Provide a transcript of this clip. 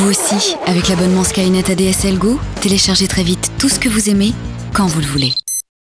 Vous aussi, avec l'abonnement Skynet ADSL Go, téléchargez très vite tout ce que vous aimez, quand vous le voulez.